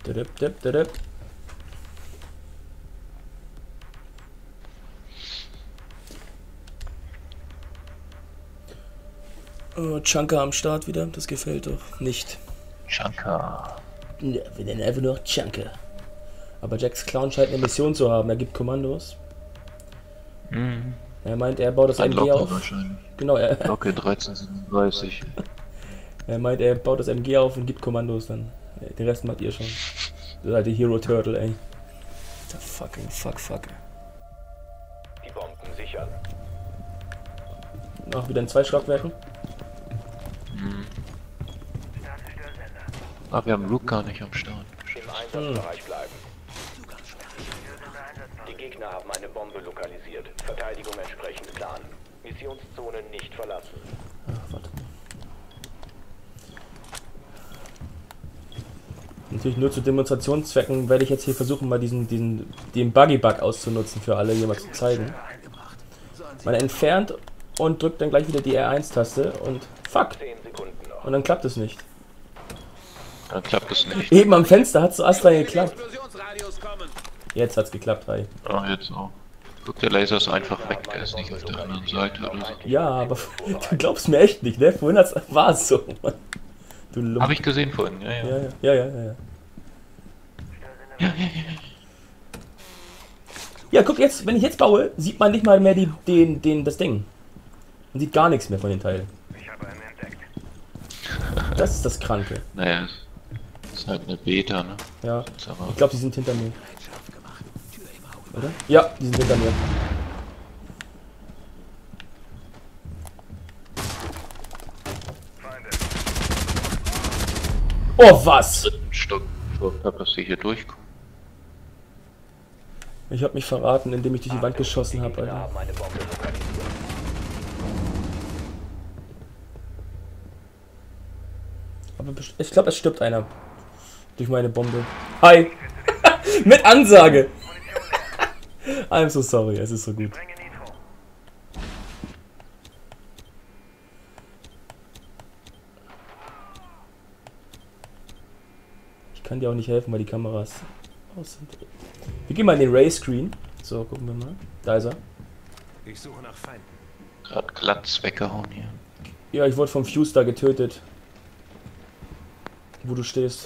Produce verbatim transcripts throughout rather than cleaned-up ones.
Dip, dip, dip, dip. Oh, Chunker am Start wieder, das gefällt doch nicht. Chunker. Ja, wir nennen einfach nur Chunker. Aber Jacks Clown scheint eine Mission zu haben, er gibt Kommandos. Mhm. Er meint, er baut das Ein M G Locker auf. wahrscheinlich. Genau, er, Locke dreizehn siebenunddreißig. er meint, er baut das M G auf und gibt Kommandos dann. Den Rest macht ihr schon. Das ist halt die Hero Turtle, ey. The fucking fuck fuck. Die Bomben sichern. Auch wieder in zwei Stockwerken. Mhm. Ah, wir haben Luke gar nicht am Start. Im Einsatzbereich bleiben. Die Gegner haben eine Bombe lokalisiert. Verteidigung entsprechend planen. Missionszone nicht verlassen. Ach, warte. Natürlich nur zu Demonstrationszwecken werde ich jetzt hier versuchen, mal diesen, diesen, den Buggy-Bug auszunutzen für alle, hier mal zu zeigen. Man entfernt und drückt dann gleich wieder die R eins Taste und fuck! zehn Sekunden noch. Und dann klappt es nicht. Dann klappt es nicht. Eben am Fenster hat es so astrein geklappt. Jetzt hat's geklappt, hi. Ah, jetzt auch. Guck, der Laser ist einfach weg, der ist nicht auf der anderen Seite oder so. Ja, aber du glaubst mir echt nicht, ne? Vorhin war es so. Mann. Du Lump. Hab ich gesehen vorhin, ja, ja. Ja, ja, ja, ja, ja. Ja, ja, ja. Ja, guck jetzt, wenn ich jetzt baue, sieht man nicht mal mehr die, den, den, das Ding. Man sieht gar nichts mehr von den Teilen. Das ist das Kranke. Naja, es ist halt eine Beta, ne? Ja, Ist aber ich glaube, die sind hinter mir. Oder? Ja, die sind hinter mir. Oh, was? ein Stock, dass sie hier durchkommen. Ich habe mich verraten, indem ich durch die Wand geschossen habe, Gegner Alter. haben eine Bombe lokalisiert. Aber best- ich glaube, es stirbt einer. Durch meine Bombe. Hi! Mit Ansage! I'm so sorry, es ist so gut. Ich kann dir auch nicht helfen, weil die Kameras aus sind. Wir gehen mal in den Ray-Screen. So, gucken wir mal. Da ist er. Ich suche nach Feinden. Gerade glatt weggehauen hier. Ja, ich wurde vom Fuse da getötet. Wo du stehst.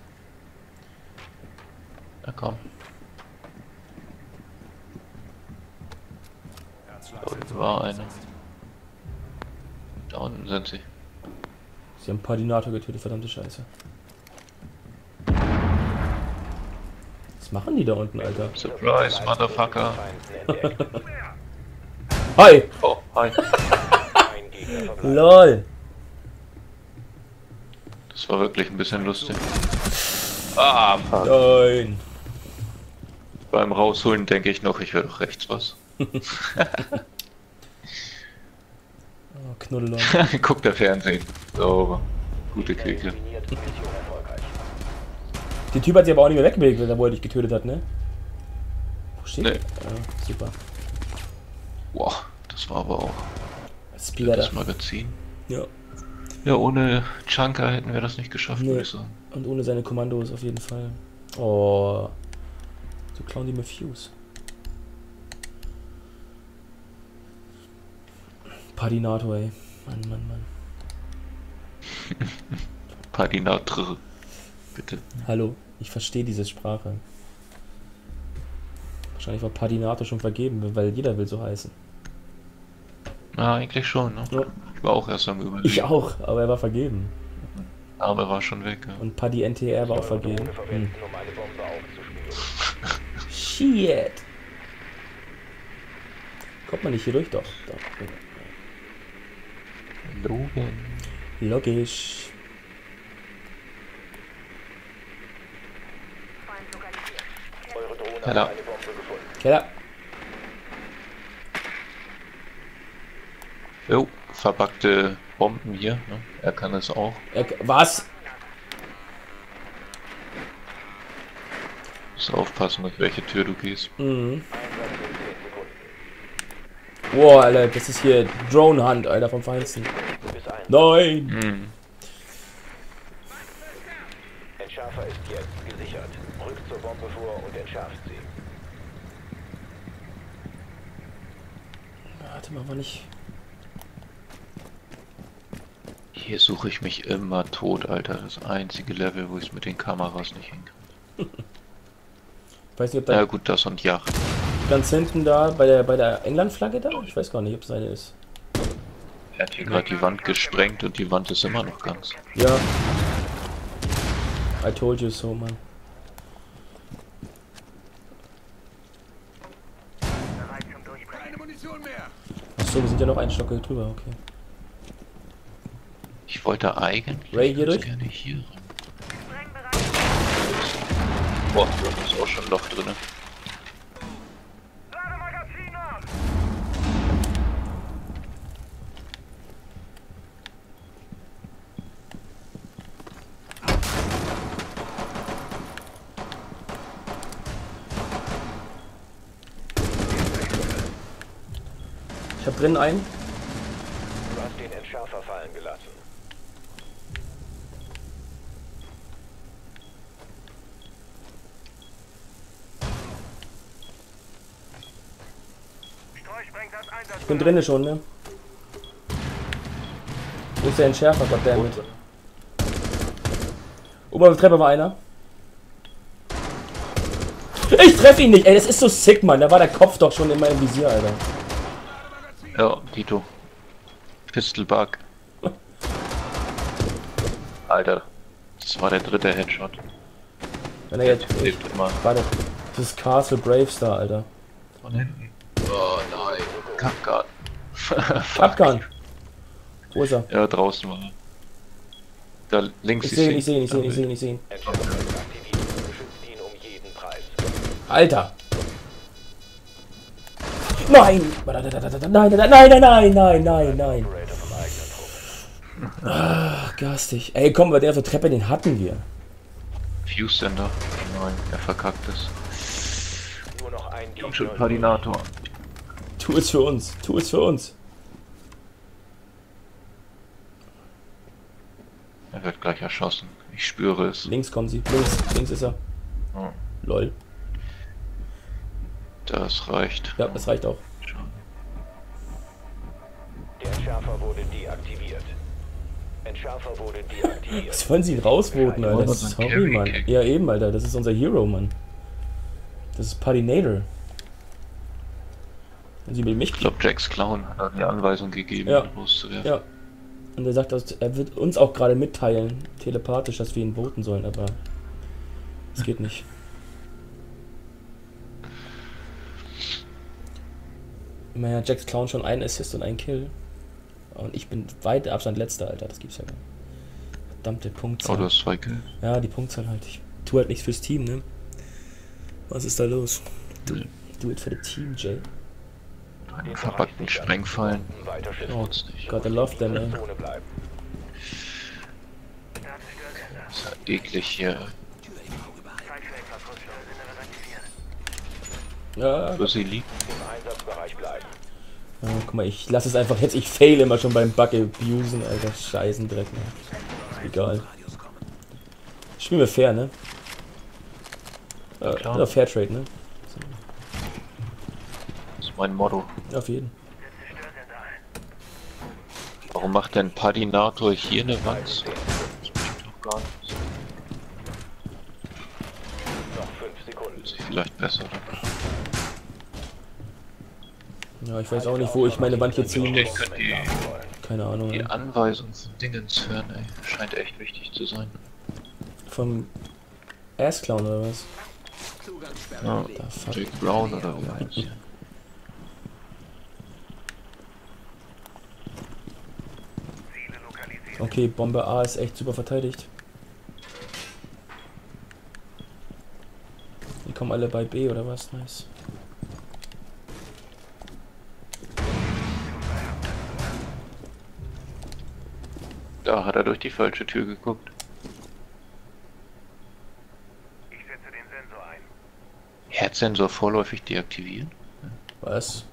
Na komm. Da unten war eine. Da unten sind sie. Sie haben Padinator getötet, verdammte Scheiße. Was machen die da unten, Alter? Surprise, Motherfucker. Hi! Oh, hi. Ein Gegner verbleibt. LOL! Das war wirklich ein bisschen lustig. Ah, fuck. Nein! Beim Rausholen denke ich noch, ich höre doch rechts was. Oh, Knuddelon. Guck der Fernsehen. So, gute Küche. Eliminiert, Mission erfolgreich. Der Typ hat sich aber auch nicht mehr wegbewegt, wo er dich getötet hat, ne? Wo steht Nee. der? Ja, super. Boah, das war aber auch Speeder. das Magazin. Ja. Ja, ohne Chunker hätten wir das nicht geschafft, Nee. würde ich sagen. Und ohne seine Kommandos auf jeden Fall. Oh. So klauen die mir Fuse. Padinator, ey. Mann, Mann, Mann. Padinator. Bitte. Hallo, ich verstehe diese Sprache. Wahrscheinlich war Padinator schon vergeben, weil jeder will so heißen. Ja, eigentlich schon, ne? Ja. Ich war auch erst am Überlegen. Ich auch, aber er war vergeben. Aber er war schon weg, ja. Und Paddy N T R war auch vergeben. Drohne Hm. verwenden, um eine Bombe aufzuspielen. Shit! Kommt man nicht hier durch? Doch. Doch. Logan. Logisch. Eure Drohne Keller. hat eine Bombe gefunden. Keller. Jo, verpackte Bomben hier, ne? Er kann es auch. Er, was? Musst aufpassen, durch welche Tür du gehst. Mhm. Einsatz in zehn Sekunden. Boah, Alter, das ist hier Drone Hunt, Alter, vom Feinsten. Bis ein. Nein! Hm. Entschärfer ist jetzt. gesichert. Rückt zur Bombe vor und entschärft sie. Warte mal, wann ich... Hier suche ich mich immer tot, Alter. Das einzige Level, wo ich es mit den Kameras nicht hinkriege. Ich weiß nicht, ob da Ja gut, das und Yacht. ganz hinten da, bei der, bei der England-Flagge da? Ich weiß gar nicht, ob es eine ist. Er hat hier gerade die Wand gesprengt und die Wand ist immer noch ganz. Ja. I told you so, Mann. Achso, wir sind ja noch einen Stock drüber, okay. Ich wollte eigentlich Ray, hier ganz durch? gerne hier ran. Boah, da ist auch schon ein Loch drin. Ich hab drin einen. Du hast den Entschärfer fallen gelassen. Ich bin drinnen schon, ne? Wo ist der Entschärfer, goddammit? Obere Treppe war einer. Ich treffe ihn nicht, ey, das ist so sick, Mann. Da war der Kopf doch schon in meinem Visier, Alter. Ja, Dito. Pistol Bug. Alter, das war der dritte Headshot. Wenn er jetzt. Lebt immer. Warte. Das ist Castle Bravestar, Alter. Von hinten. Oh nein. Kampfgarten. Abgarn. Wo ist er? Ja, draußen war er. Da links Ich sehe ihn, ich sehe ihn, ich sehe ihn, ich sehe ihn, ich sehe ihn. Entschärfer ist aktiviert. Beschützt ihn um jeden Preis. Alter! Nein! Nein, nein, nein, nein, nein, nein, nein, nein. Operator vom eigenen Trupp. Ach, garstig. Ey, komm, bei der auf der Treppe, den hatten wir. Fuse Sender. Nein, er verkackt es. Nur noch ein Komm Gegner. schon, Padinator. Tu es für uns, tu es für uns. Er wird gleich erschossen. Ich spüre es. Links kommen sie, links, links ist er. Oh, Lol. das reicht. Ja, das reicht auch. Schon. Der Entschärfer wurde deaktiviert. Entschärfer wurde deaktiviert. Was wollen sie ihn rausvoten, Ja, die Alter? wollen unseren Sorry, Carry Mann. kicken. Ja, eben, Alter. Das ist unser Hero, Mann. Das ist Padinator. Und sie will mich. Ich glaube, Jacks Clown hat die Anweisung gegeben, Ja. ihn loszuwerfen. Ja. Und er sagt, dass er wird uns auch gerade mitteilen, telepathisch, dass wir ihn voten sollen, aber es geht nicht. Immerhin hat Jacks Clown schon einen Assist und einen Kill. Und ich bin weit Abstand letzter, Alter. Das gibt's ja gar nicht. Verdammte Punktzahl. Oh, du hast zwei Kills. Ja, die Punktzahl halt. Ich tue halt nichts fürs Team, ne? Was ist da los? Do, do it for the team, Jay. Einen verpackten Sprengfallen. Weiter schützen. Oh, Tut's nicht. Gott, I love them, ey. Zone bleiben. Das ist ja eklig hier. Ja, Wo sie liegt. Im Einsatzbereich bleiben. ja, guck mal, ich lasse es einfach jetzt. Ich fail immer schon beim Bug abusen, Alter. Scheißendreck, ne? Egal. Spielen wir fair, ne? Ja, Äh, klar. oder Fairtrade, ne? Das ist mein Motto. Auf jeden. Warum macht denn Padinator hier eine Wand? Das bringt doch gar nichts. Noch fünf Sekunden. Fühlt sich vielleicht besser. Oder? Ja, ich weiß auch nicht, wo ich meine Wand hier ziehen Ich muss. könnte die, Keine Ahnung. die ey. Anweisung von Dingens hören, ey. Scheint echt wichtig zu sein. Vom Assclown oder was? Ja. Da fuck. Jake Brown oder wie heißt der? Okay, Bombe A ist echt super verteidigt. Die kommen alle bei B oder was? Nice. Da hat er durch die falsche Tür geguckt. Ich setze den Sensor ein. Herzsensor vorläufig deaktivieren? Was?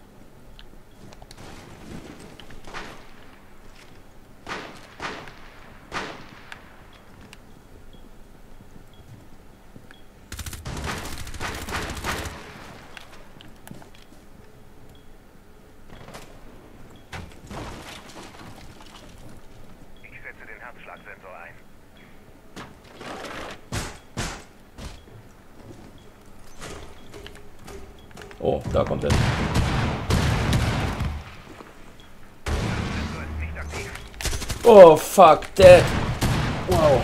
Oh, da kommt er. Oh, fuck, dead. Wow.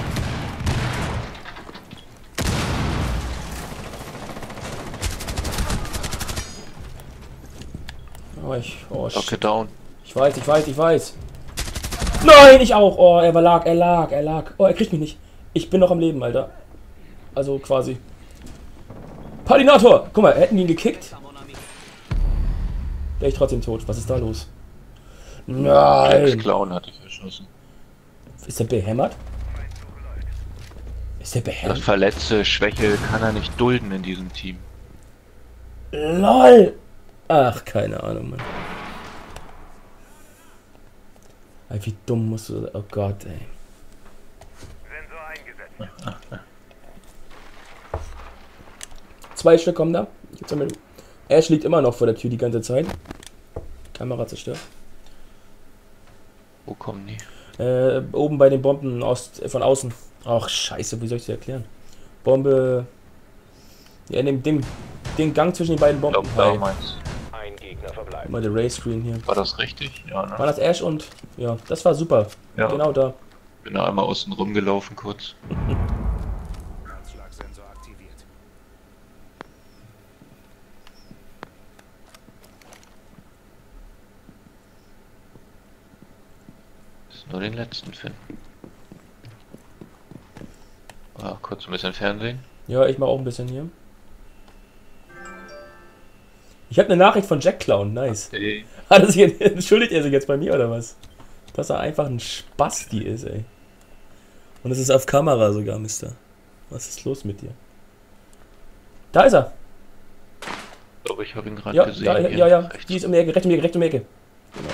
Oh, ich, oh, Okay, shit. down. Ich weiß, ich weiß, ich weiß. Nein, ich auch. Oh, er lag, er lag, er lag. Oh, er kriegt mich nicht. Ich bin noch am Leben, Alter. Also quasi. Palinator! Guck mal, hätten die ihn gekickt? Wäre ich trotzdem tot. Was ist da los? Nein! Ex-Clown hatte ich verschossen. Ist der behämmert? Ist der Das behämmert? verletzte Schwäche kann er nicht dulden in diesem Team. LOL! Ach, keine Ahnung, Mann. Ey, wie dumm musst du... Oh Gott, ey. Sensor eingesetzt. Zwei Stück kommen da. Gibt's damit. Ash liegt immer noch vor der Tür die ganze Zeit. Kamera zerstört. Wo kommen die? Äh, oben bei den Bomben Ost, äh, von außen. Ach, scheiße, wie soll ich das erklären? Bombe... Ja, in dem, dem, den Gang zwischen den beiden Ich Bomben. glaub, da Hi. meinst Ein Gegner verbleibt. Mal der Ray-Screen hier. War das richtig? Ja, ne? War das Ash und... Ja, das war super. Ja. Genau da. Bin da einmal außen rumgelaufen kurz. Anschlagsensor aktiviert. Ist nur den letzten finden. Ah, kurz ein bisschen Fernsehen. Ja, ich mach auch ein bisschen hier. Ich habe eine Nachricht von Jack Clown. Nice. Hey. Hat er sich, entschuldigt er sich jetzt bei mir oder was? Dass er einfach ein Spasti ist, ey. Und es ist auf Kamera sogar, Mister. Was ist los mit dir? Da ist er. Ich glaube, ich habe ihn gerade Ja, gesehen. da, hier ja, ja. rechts. Die ist um die Ecke, rechts um die Ecke, rechts um die Ecke. Genau.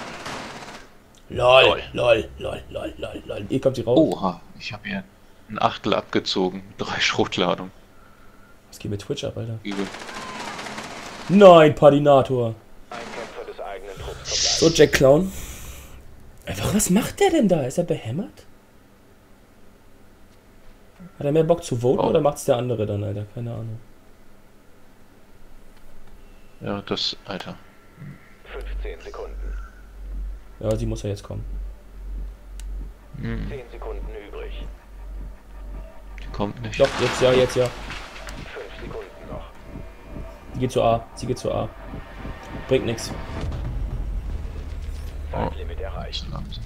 LOL, lol, lol, lol, lol, lol. Hier kommt sie raus. Oha, ich habe hier ein Achtel abgezogen. Drei Schrotladungen. Was geht mit Twitch ab, Alter? Übel. Nein, Padinator. Ein Kämpfer des eigenen Trupps So, verbleibt. Jack Clown. Einfach, was macht der denn da? Ist er behämmert? Hat er mehr Bock zu voten Oh. oder macht's der andere dann, Alter? Keine Ahnung. Ja, das, Alter. fünfzehn Sekunden. Ja, sie muss ja jetzt kommen. Hm, zehn Sekunden übrig. die kommt nicht. Doch, jetzt ja, jetzt ja. fünf Sekunden noch. Die geht zu A. Sie geht zu A. Bringt nix. Zeitlimit erreicht. Langsam.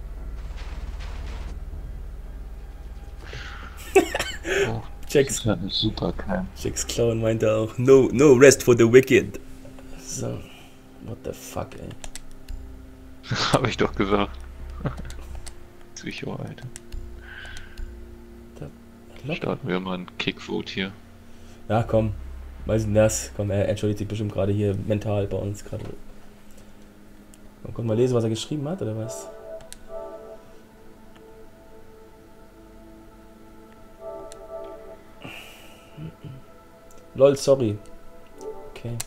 Oh, das Jacks, ist ja eine super Cam. Jacks Clown meinte auch, no, no rest for the wicked. So. What the fuck, ey. Habe ich doch gesagt. Psycho, Alter. Starten wir mal ein Kickvote hier. Ja, komm. Was ist denn das? Komm, er entschuldigt sich bestimmt gerade hier mental bei uns gerade. Man konnte mal lesen, was er geschrieben hat, oder was? Lol, sorry. Okay.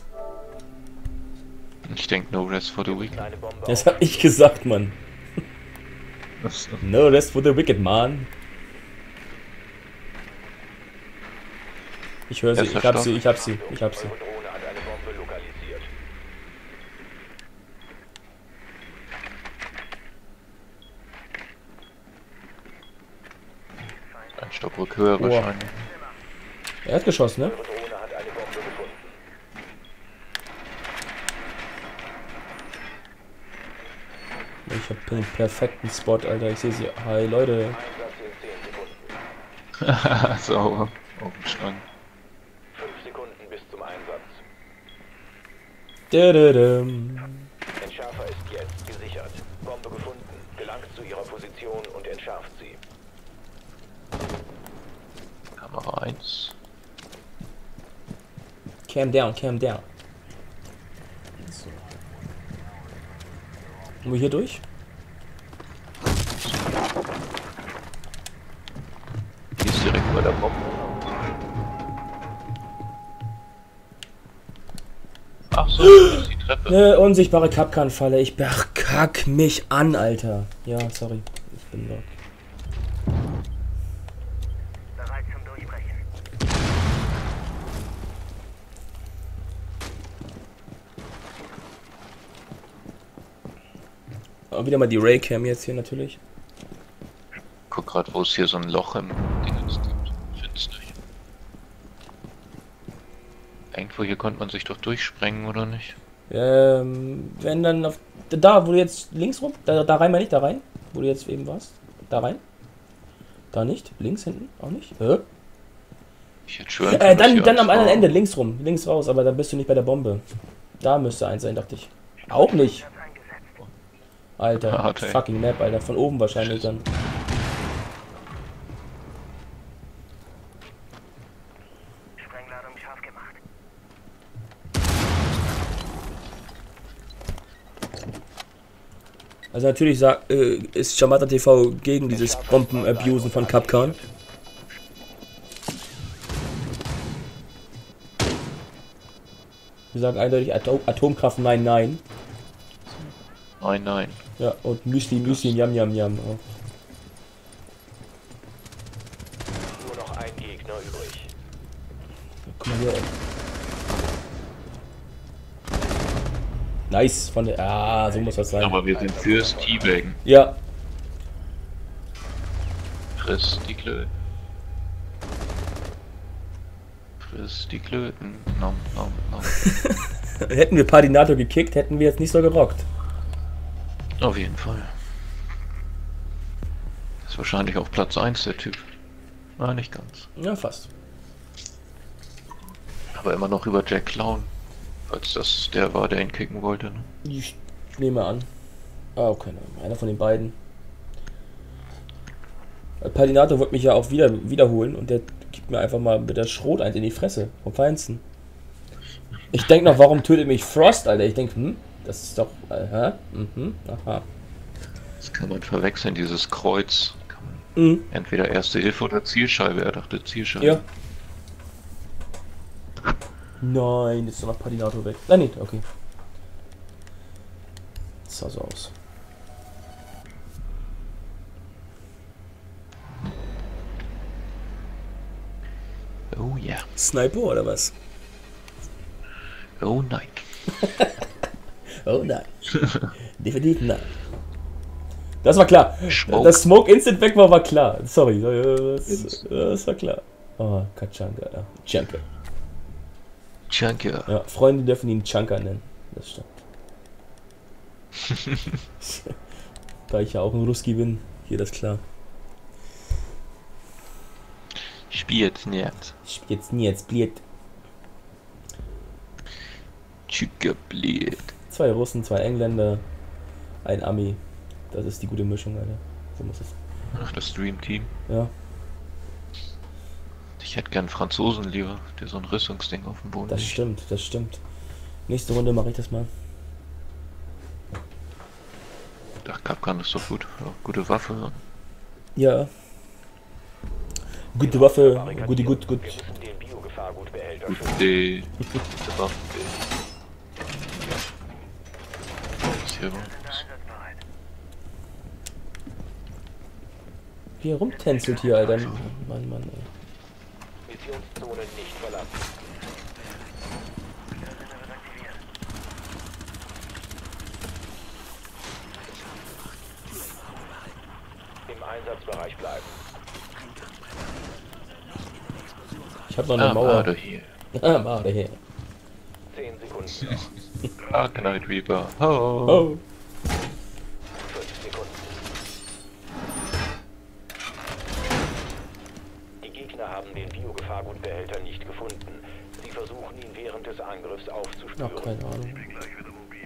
Ich denke, no rest for the week. Kleine Bombe Das hab ich gesagt, Mann. Das, No rest for the wicked, man. Ich höre sie, ich hab sie, ich hab sie, ich hab sie. Eure Drohne hat eine Bombe lokalisiert. ein Stockwerk höher Boah. wahrscheinlich. Er hat geschossen, ne? Eure Drohne hat eine Bombe gefunden. Ich hab den perfekten Spot, Alter. Ich sehe sie. Hi, Leute. Einsatz in zehn Sekunden. Sauber. Auf dem Schrank. fünf Sekunden bis zum Einsatz. Dödödüm. Entschärfer ist jetzt gesichert. Bombe gefunden. Gelangt zu ihrer Position und entschärft sie. Kamera eins. Cam down, cam down. Wollen wir hier durch? Die ist direkt bei der Bombe. Ach so, das ist die Treppe. Eine unsichtbare Kapkan-Falle. Ich ach, kack mich an, Alter. Ja, sorry. Ich bin lock. Bereit zum Durchbrechen. Auch wieder mal die Raycam jetzt hier natürlich. Guck grad, wo es hier so ein Loch im Dingens gibt. Find's nicht. Irgendwo hier konnte man sich doch durchsprengen, oder nicht? Ähm, wenn dann auf... Da, wo du jetzt links rum... Da, da rein, mal nicht, da rein. Wo du jetzt eben warst. Da rein. Da nicht. Links, hinten, auch nicht. Hä? Ich hätte schwören Äh, können, dass dann hier dann eins am anderen war. Ende, links rum. Links raus, aber da bist du nicht bei der Bombe. Da müsste eins sein, dachte ich. Auch nicht. Alter, Hart, ey. fucking Map, Alter. Von oben wahrscheinlich dann. Sprengladung scharf gemacht. Also natürlich sagt, äh, ist Chamata T V gegen dieses Bomben-Abusen von Capcom. Wir sagen eindeutig Atom Atomkraft nein, nein. Nein, nein. Ja, und Müsli, Müsli, Yam, Yam, Yam. Auch. Nur noch ein Gegner übrig. Guck mal hier. Nice, von der... Ah, so muss das sein. Aber wir sind fürs Teabagen. Ja, Friss die Klöten. Friss die Klöten. Nom, nom, nom. hätten wir Pardinato gekickt, hätten wir jetzt nicht so gerockt. Auf jeden Fall. Ist wahrscheinlich auf Platz eins der Typ. Na, nicht ganz. Ja, fast. Aber immer noch über Jack Clown. Falls das der war, der ihn kicken wollte. Ne? Ich nehme an. Ah, okay, einer von den beiden. Pardinato wird mich ja auch wieder wiederholen und der gibt mir einfach mal mit der Schrot eins in die Fresse. Vom Feinsten. Ich denke noch, warum tötet mich Frost, Alter? Ich denke, hm, das ist doch. Aha, mhm, aha. Das kann man verwechseln, dieses Kreuz. Kann man Mhm. entweder Erste Hilfe oder Zielscheibe. Er dachte Zielscheibe. Ja. Nein, jetzt ist noch Pardinato weg. Nein, nicht, okay. Das sah so aus. Oh ja. Yeah. Sniper oder was? Oh nein. Oh nein. Definitiv nein. Das war klar. Smoke. Das Smoke Instant weg war, war klar. Sorry, das, das war klar. Oh, Kachanka, ja. Champion. Junker. Ja, Freunde dürfen ihn Chunker nennen. Das stimmt. Da ich ja auch ein Ruski bin, hier das klar. Spielt nicht. Ich spiel jetzt nie, jetzt bliet. Junker bliet. Zwei Russen, zwei Engländer, ein Ami. Das ist die gute Mischung, Alter. So muss es. Ach, das Dream Team. Ja. Ich hätte gern einen Franzosen lieber, der so ein Rüstungsding auf dem Boden Das liegt. stimmt, das stimmt. Nächste Runde mache ich das mal. Ach, Capcan ist doch gut. Ja, gute Waffe. Ja. Gute Waffe, gute, gut, gut. Wir müssen den Biogefahrgutbehälter schützen. Gute, gute Waffe. Was hier war? Einsatzbereit. Wie er rumtänzelt hier, Alter. Mann, Mann, ey. Missionszone nicht verlassen. Wiedersender wird aktiviert. Im Einsatzbereich bleiben. Ich hab noch eine Ah, Mauer. Mauer hier. Ah, Mauer hier. Zehn Sekunden noch. Dark Knight Reaper. Oh. Oh. Fünf Sekunden. Die Gegner haben den Biogefahrgutbehälter nicht gefunden. Sie versuchen ihn während des Angriffs aufzuspüren. Ach, keine Ahnung. Bin gleich wieder mobil.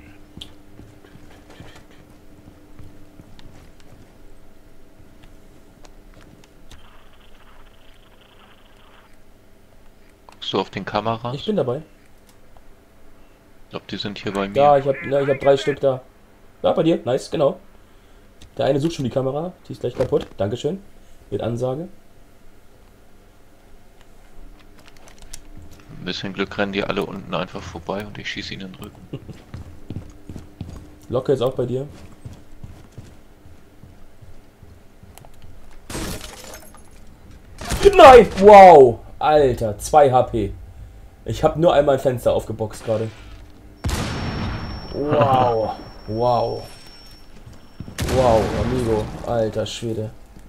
Guckst du auf den Kameras? Ich bin dabei. Ich glaube, die sind hier bei mir. Ja, ich hab, ne, ich hab drei Stück da. Ja, bei dir. Nice, genau. Der eine sucht schon die Kamera. Die ist gleich kaputt. Dankeschön. Mit Ansage. Ein bisschen Glück rennen die alle unten einfach vorbei und ich schieße ihnen in den Rücken. Locke ist auch bei dir. Nein! Wow! Alter, zwei H P. Ich habe nur einmal ein Fenster aufgeboxt gerade. Wow. Wow. Wow, Amigo. Alter Schwede.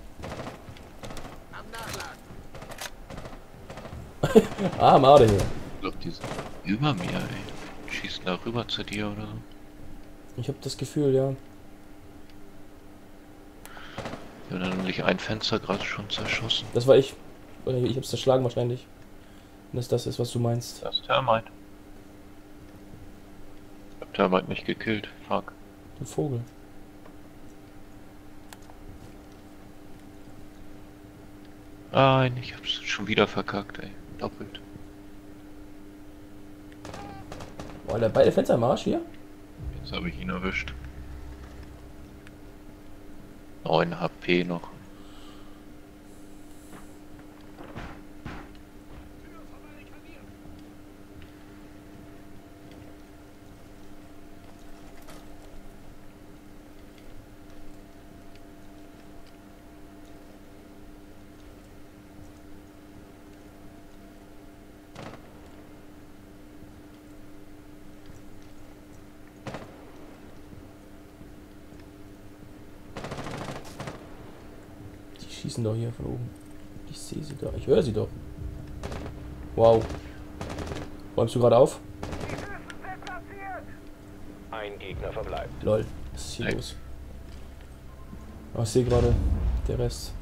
Ah, Made hier. Ich glaube, die sind über mir, ey. Schießen da rüber zu dir oder so. Ich habe das Gefühl, ja. Wir haben nämlich ein Fenster gerade schon zerschossen. Das war ich. Oder ich hab's zerschlagen wahrscheinlich. Wenn das das ist, was du meinst. Das ist Termite. Ich hab Termite nicht gekillt. Fuck. Du Vogel. Nein, ich hab's schon wieder verkackt, ey. Doppelt. Boah, der beide Fenster im Arsch hier. Jetzt habe ich ihn erwischt. neun H P noch. Die schießen doch hier von oben. Ich sehe sie doch. Ich höre sie doch. Wow. Räumst du gerade auf? Ein Gegner verbleibt. Lol. Was ist hier Hey. los? Oh, ich sehe gerade der Rest.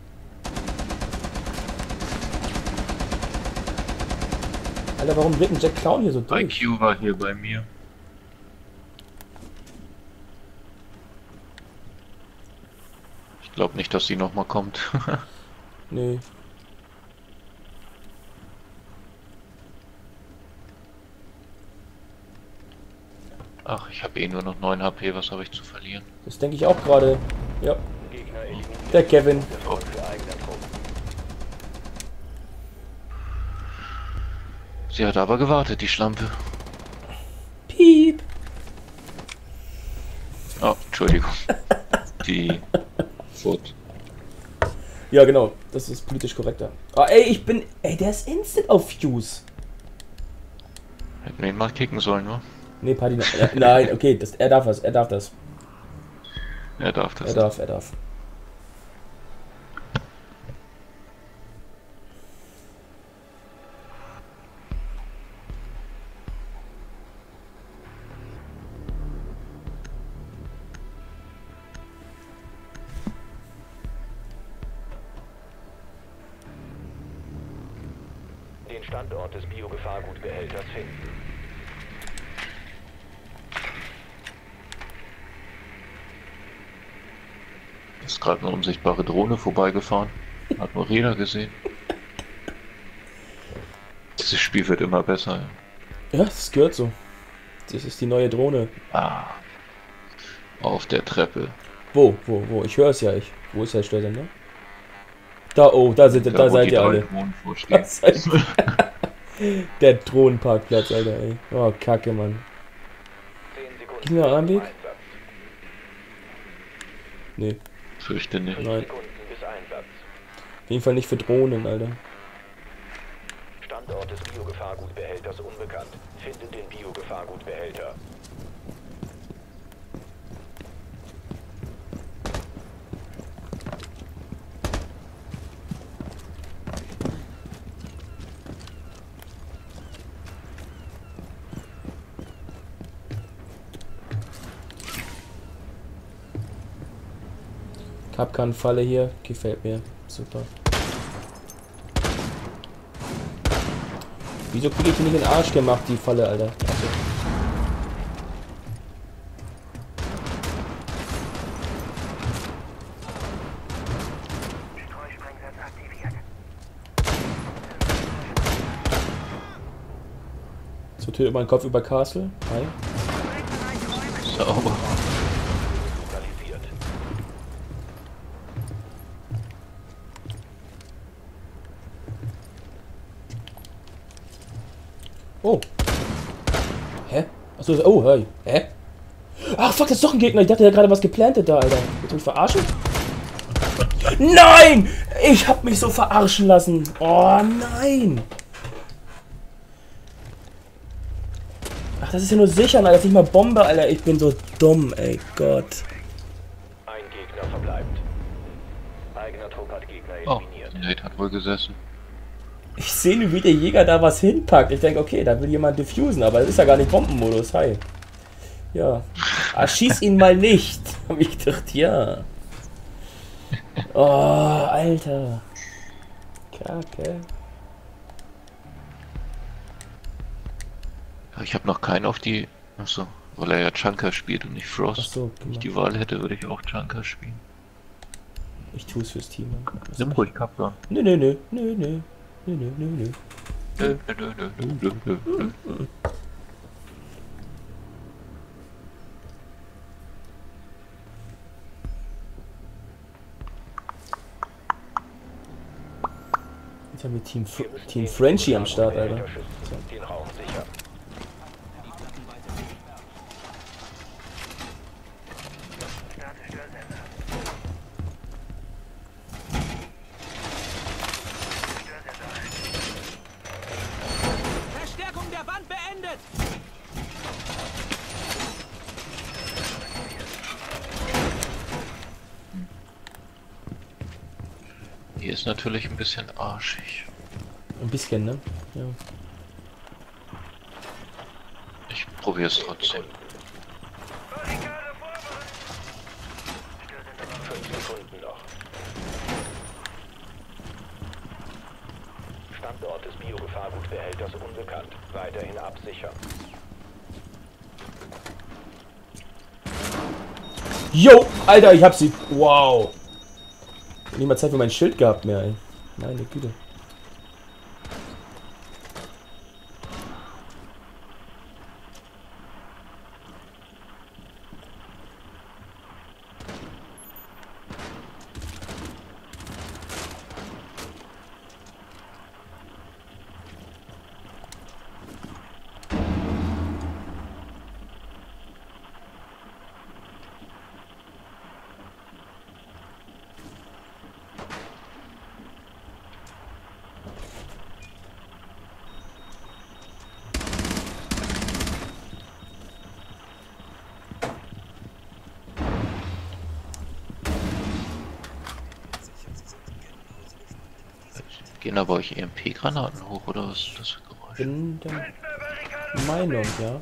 Alter, warum wird ein Jack Clown hier so durch? I Q war hier bei mir. Ich glaube nicht, dass sie nochmal kommt. Nee. Ach, ich habe eh nur noch neun H P, was habe ich zu verlieren? Das denke ich auch gerade. Ja. Gegner eliminiert. Der Kevin. Erfolg für eigene Truppen. Sie hat aber gewartet, die Schlampe. Piep. Oh, Entschuldigung. Die Foot. Ja, genau. Das ist politisch korrekter. Ah, ey, ich bin... Ey, der ist instant auf Fuse. Hätten wir ihn mal kicken sollen, ne? Nee, Party... Äh, nein, okay. Das, er darf das. Er darf das. Er darf das. Er darf, er darf. Den Standort des Biogefahrgutbehälters finden. Ist gerade eine unsichtbare Drohne vorbeigefahren. Hat nur Räder gesehen. Dieses Spiel wird immer besser. Ja, das gehört so. Das ist die neue Drohne. Ah. Auf der Treppe. Wo, wo, wo? Ich höre es ja. Ich. Wo ist der Steuersender? Da, oh, da, sind, da, Da, wo seid die ihr drei alle. Drohnen vorstehen. Da seid ihr. Der Drohnenparkplatz, Alter, ey. Oh, Kacke, Mann. zehn Sekunden Gib mir einen anderen Weg? Einsatz. Nee, Fürchte nicht. nein. Sekunden bis Einsatz. Auf jeden Fall nicht für Drohnen, Alter. Standort des Biogefahrgutbehälters unbekannt. Finde den Biogefahrgutbehälter. Kapkan-Falle hier. Gefällt mir. Super. Wieso kriege ich die nicht in den Arsch gemacht, die Falle, Alter? Also. Streusprengsatz aktiviert. So, tötet meinen Kopf über Castle. Hi. Sauber. Lokalisiert. Oh. Hä? Achso, oh, hey. Hä? Ach, fuck, das ist doch ein Gegner. Ich dachte, der hat gerade was geplantet da, Alter. Willst du mich verarschen? Nein! Ich hab mich so verarschen lassen. Oh, nein! Ach, das ist ja nur sichern, Alter. Das ist nicht mal Bombe, Alter. Ich bin so dumm, ey. Gott. Knockout-Gegner Oh, eliminiert. Nate hat wohl gesessen. Ich sehe nur, wie der Jäger da was hinpackt. Ich denke, okay, da will jemand diffusen, aber das ist ja gar nicht Bombenmodus. Hi. Ja. Ah, schieß ihn mal nicht. Hab ich gedacht, ja. Oh, Alter. Kacke. Ja, ich habe noch keinen auf die... Achso, weil er ja Chunker spielt und nicht Frost. Achso, Wenn ich die Wahl hätte, würde ich auch Chunker spielen. ich tue es fürs Team. Nimm ruhig Kaplan. Nö, nö, nö, nö, nö. Nö, nö, nö, nö. Nö, nö, nö, nö, nö, nö, nö. Jetzt haben wir Team, Fr Wir müssen Team den Frenchie am Start, Alter. Behälter schützen. Den Raum sicher. Starte Störsender. Störsender ein. Verstärkung der Wand beendet! Hier ist natürlich ein bisschen arschig. Ein bisschen, ne? Ja. Ich probiere es trotzdem. Barrikade vorbereitet. Störsender Fünf Sekunden noch. Standort des Biogefahrgutbehälters unbekannt. Weiterhin absichern. Yo, Alter, ich hab sie. Wow. Niemand Zeit für mein Schild gehabt mehr, ey. Meine Güte. Gehen aber euch E M P-Granaten hoch, oder was ist das für Geräusch? Bin der Meinung, ja.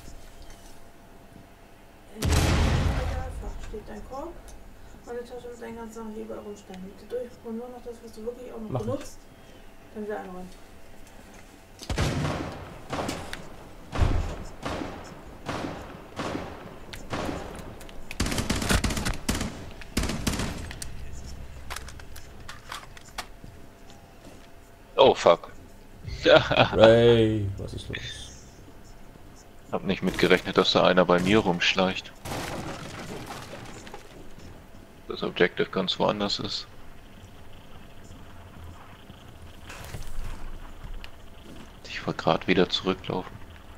Steht dein Korb, meine Tasche mit deinen ganzen Sachen hier überall rumstehen. Bitte durch und nur noch das, was du wirklich auch noch Mach ich. benutzt, dann wieder einräumen. Oh, fuck. Ray, was ist los? Hab nicht mitgerechnet, dass da einer bei mir rumschleicht. Das Objective ganz woanders ist. Ich wollte gerade wieder zurücklaufen.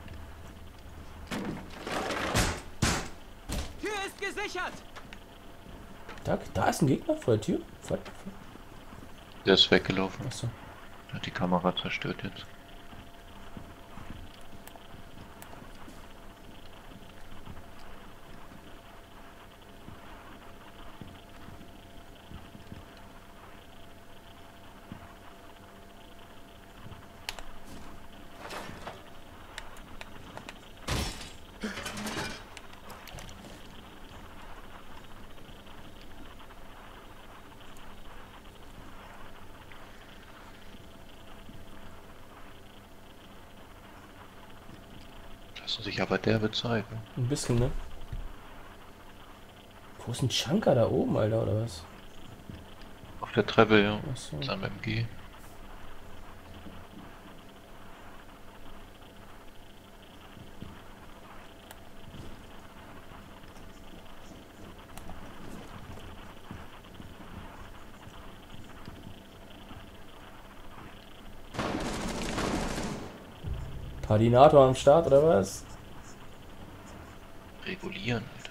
Tür ist gesichert! Da, da ist ein Gegner vor der Tür. Vor, vor. Der ist weggelaufen. Achso. Hat die Kamera zerstört jetzt. Lassen sich aber derbe zeigen. Ein bisschen, ne? Wo ist ein Chunker da oben, Alter, oder was? Auf der Treppe, ja. Achso. Mit seinem M G. Pardinator am Start, oder was? Regulieren, Alter.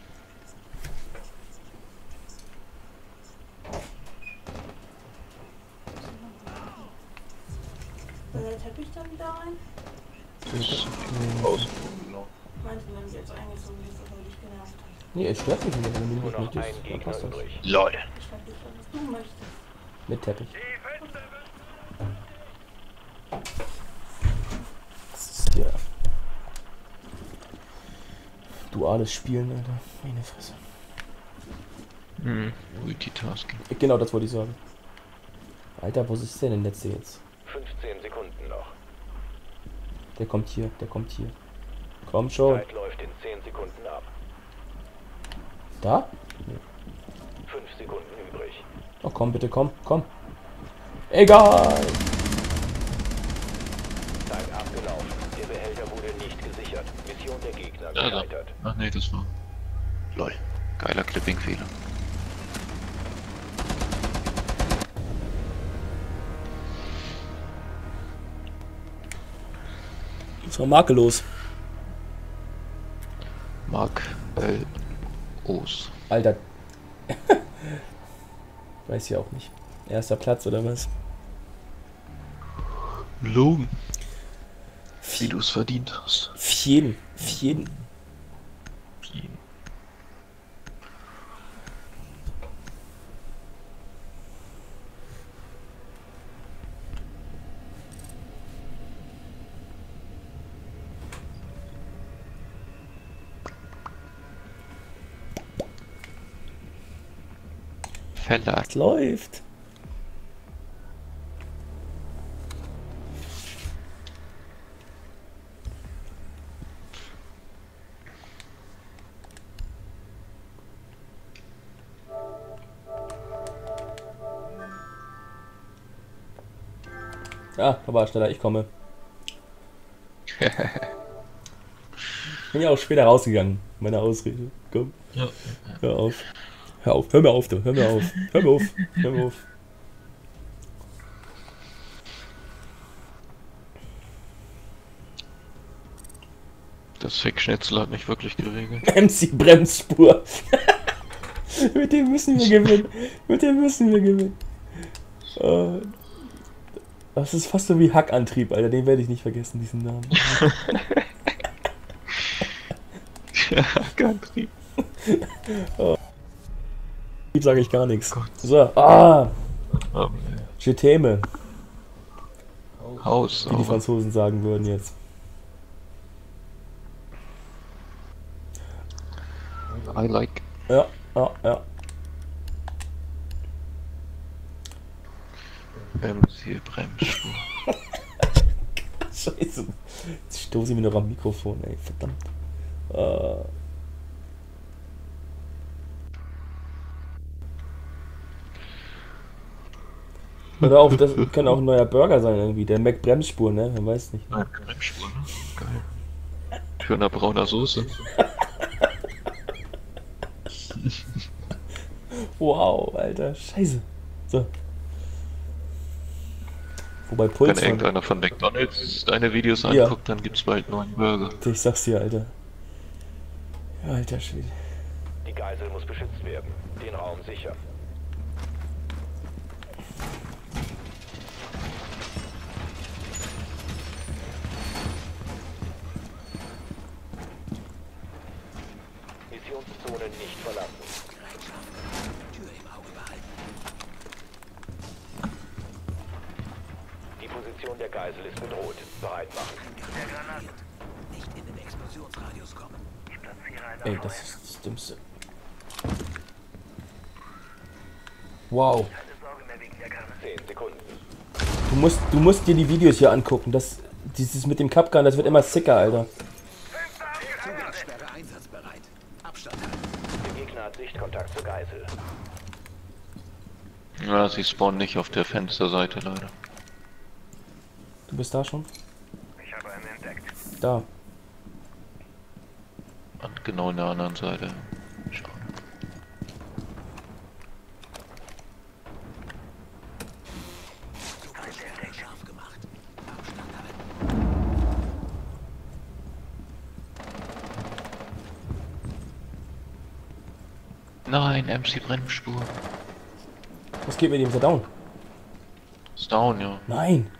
Will der Teppich dann wieder rein? Außen. Meinte nämlich jetzt eingezogen, ist, weil ich genervt habe. Nee, es stört mich nicht, wenn du Nur nicht noch möchtest. ein Dann Gegner passt das. übrig. LOL. Ich schreib dich schon, was du möchtest. Mit Teppich. Die Fenster Das ist ja... Duales Spielen, Alter. Meine Fresse. Hm. Multitasking. Genau, das wollte ich sagen. Alter, wo ist denn der letzte jetzt? fünfzehn Sekunden noch. Der kommt hier, der kommt hier. Komm schon. Zeit läuft in zehn Sekunden ab. Da? fünf Sekunden übrig. Oh, komm, bitte, komm, komm. Egal! Zeit abgelaufen. Der Behälter wurde nicht gesichert. Mission der Gegner Ja, da. gescheitert. Ach nee, das war. LOL. Geiler Clipping-Fehler. Was war makellos? Mark L. O's. Alter. Weiß ja auch nicht. Erster Platz oder was? Logen. Wie du es verdient hast. Fjeden. Fjeden. Feller. Es läuft. Ah, da war er schneller, ich komme. Bin ja auch später rausgegangen, meine Ausrede. Komm. Ja. Hör auf. Hör auf, hör mir auf, du. Hör mir auf. Hör mir auf. Hör mir auf. Das Fick-Schnitzel hat nicht wirklich geregelt. M C Bremsspur. Mit dem müssen wir gewinnen. Mit dem müssen wir gewinnen. Äh, Das ist fast so wie Hackantrieb, Alter. Den werde ich nicht vergessen, diesen Namen. Ja, Hackantrieb. Sage ich gar nichts. Gott. So, ah, Um, Je t'aime, Haus. wie die Franzosen sagen würden jetzt. I like. Ja, ja, ja. M C Bremsspur. Scheiße. Jetzt stoße ich mir noch am Mikrofon, ey. Verdammt. Äh. Hör auf, das kann auch ein neuer Burger sein irgendwie. Der Mac Bremsspur, ne? Man weiß nicht. Nein, Bremsspur, ne? Geil. Schöner brauner Soße. Wow, Alter. Scheiße. So. Wobei Wenn Puls von... irgendeiner von McDonalds deine Videos Ja. anguckt, dann gibt's bald neuen Burger. Ich sag's dir, Alter. Alter Schwede. Die Geisel muss beschützt werden. Den Raum sichern. Missionszone nicht verlassen. Die Position der Geisel ist bedroht. Bereit machen. Der Granaten. Nicht in den Explosionsradius kommen. Ich platziere eine Ey, Feuer. das ist das Dümmste. Wow. Keine Sorge mehr wegen der Karre. Zehn Sekunden. Du musst, du musst dir die Videos hier angucken. Das, dieses mit dem Kapkan, das wird immer sicker, Alter. Fenster abgesperrt. Sperre einsatzbereit. Abstand halten. Der Gegner hat Sichtkontakt zur Geisel. Ja, sie spawnen nicht auf der Fensterseite leider. Du bist da schon? Ich habe einen entdeckt. Da. An genau in der anderen Seite. Schade. Scharf gemacht. Abstand halten. Nein, M C Bremsspur. Was geht mit ihm? Ist er down? Ist down, ja. Nein!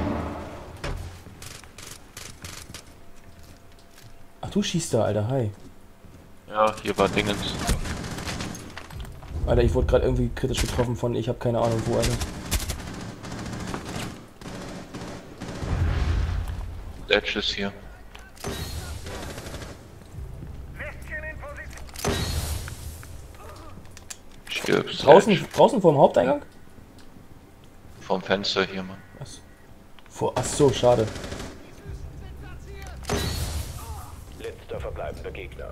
Ach, du schießt da, Alter. Hi. Ja, hier war Dingens. Alter, ich wurde gerade irgendwie kritisch getroffen von, ich habe keine Ahnung wo, Alter. Edge ist hier. Lästchen in Position. Stirbst. Draußen, Edge. draußen vor dem Haupteingang? Vom Fenster hier, Mann. Was? Vor, ach so, schade. Letzter verbleibender Gegner.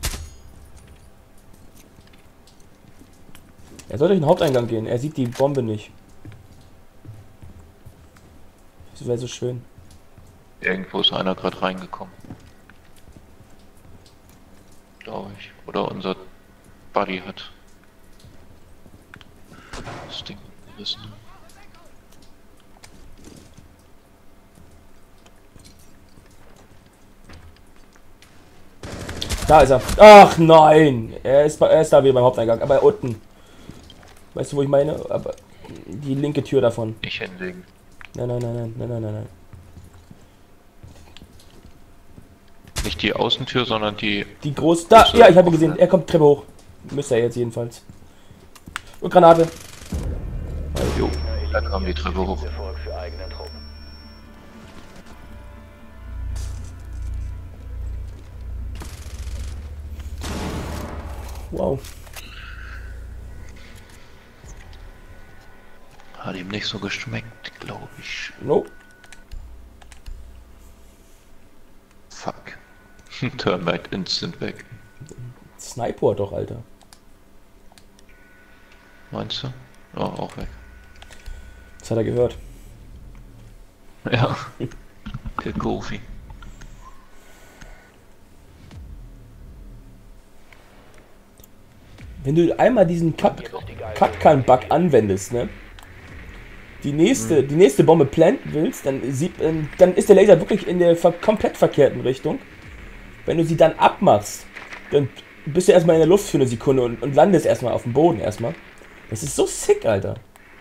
Er soll durch den Haupteingang gehen, er sieht die Bombe nicht. Das wäre so schön. Irgendwo ist einer gerade reingekommen. Glaube ich. Oder unser Buddy hat das Ding gerissen. Da ist er. Ach nein! Er ist, er ist da wieder beim Haupteingang, aber unten. Weißt du, wo ich meine? Aber die linke Tür davon. Nicht hinlegen. Nein, nein, nein, nein, nein, nein, nein, nein. Nicht die Außentür, sondern die... Die große. Da! Ja, ich habe ihn gesehen. Er kommt Treppe hoch. Müsste er jetzt jedenfalls. Und Granate. Jo, da kam die Treppe hoch. Erfolg für eigene Truppen. Wow. Hat ihm nicht so geschmeckt, glaube ich. Nope. Fuck. Thermite instant weg. Sniper doch, Alter. Meinst du? Ja, auch weg. Das hat er gehört. Ja. Der Goofy. Wenn du einmal diesen Cut-Can-Bug anwendest, ne? Die nächste, die nächste Bombe planten willst, dann, sieht, ähm, dann ist der Laser wirklich in der ver komplett verkehrten Richtung. Wenn du sie dann abmachst, dann bist du erstmal in der Luft für eine Sekunde und, und landest erstmal auf dem Boden erstmal. Das ist so sick, Alter.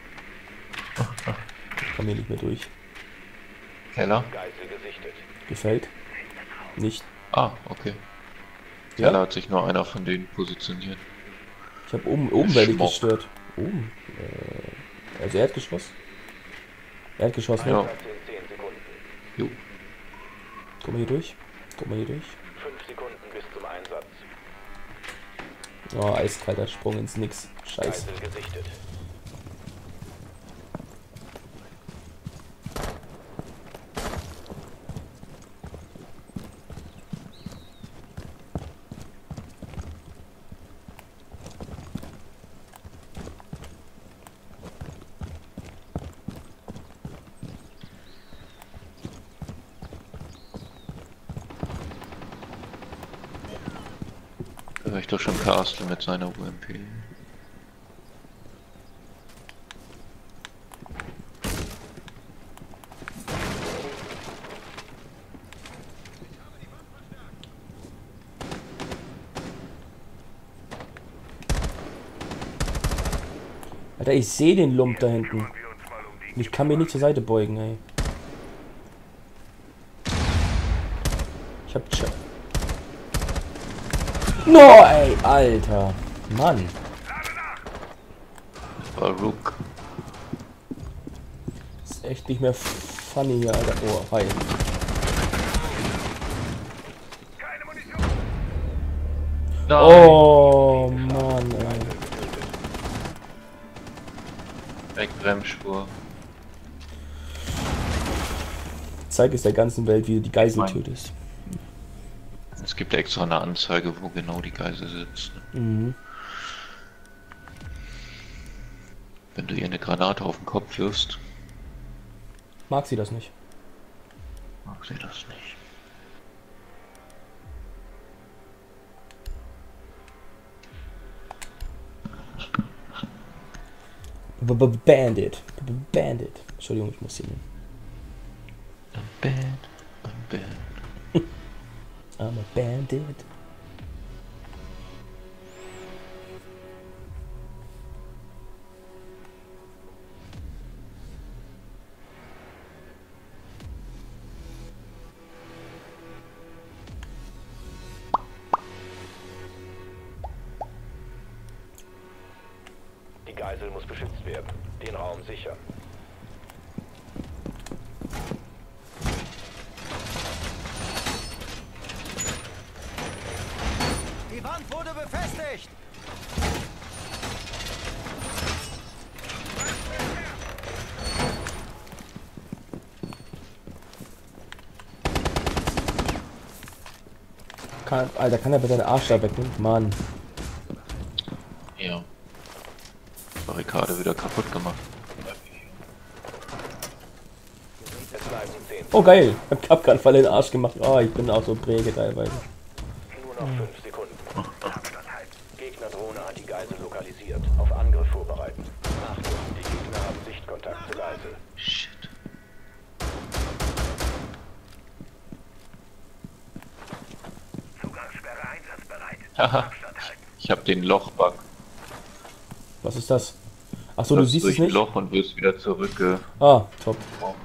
Ich komm hier nicht mehr durch. Keller? Geisel gesichtet. Gefällt? Nicht. Ah, okay. Ja? Keller hat sich nur einer von denen positioniert. Ich habe oben, oben werde ich Schmuck. gestört. Oben? Äh, also Erdgeschoss? Erdgeschoss, ne? Ja. Einsatz in zehn Sekunden. Jo. Guck mal hier durch. Guck mal hier durch. fünf Sekunden bis zum Einsatz. Oh, eiskalter Sprung ins Nix. Scheiße. Geisel gesichtet. Da höre ich doch schon Castle mit seiner U M P. Alter, ich sehe den Lump da hinten. Kümmern wir uns mal um die. Und ich kann mich nicht zur Seite beugen, ey. Ich hab... Ch no, ey, Alter. Mann. Baruch. Ist echt nicht mehr funny hier, Alter. Oh, hi. Keine Munition. Nein. Oh, Mann, ey. Wegbremsspur. Zeig es der ganzen Welt, wie du die Geisel Nein. tötest. Es gibt extra eine Anzeige, wo genau die Geisel sitzt. Mhm. Wenn du ihr eine Granate auf den Kopf wirfst, Mag sie das nicht. mag sie das nicht. B -b Bandit. B -b Bandit. Entschuldigung, ich muss singen. I'm bad, I'm bad. I'm a bandit. Geisel muss beschützt werden. Den Raum sichern. Die Wand wurde befestigt! Kann, Alter, kann er bitte seinen Arsch da wegnehmen? Mann. Ja. Barrikade wieder kaputt gemacht. Es bleiben zehn. Oh geil, ich hab gerade voll den Arsch gemacht. Oh, ich bin auch so träge teilweise. Nur noch fünf Sekunden. Gegnerdrohne hat die Geisel lokalisiert. Auf Angriff vorbereiten. Achtung, die Gegner haben Sichtkontakt zur Geisel. Shit. Zugangssperre einsatzbereit. Haha. Abstand halten. Ich hab den Lochbug. Was ist das? Achso, du siehst durch es nicht? ein Loch und wirst wieder zurück. Äh, Ah, top.